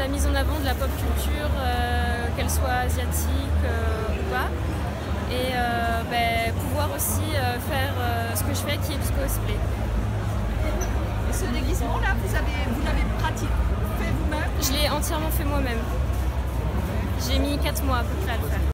mise en avant de la pop culture, qu'elle soit asiatique ou pas. Et pouvoir aussi faire ce que je fais, qui est du cosplay. Et ce déguisement-là, vous l'avez pratiqué, fait vous-même? Je l'ai entièrement fait moi-même. J'ai mis 4 mois à peu près à le faire.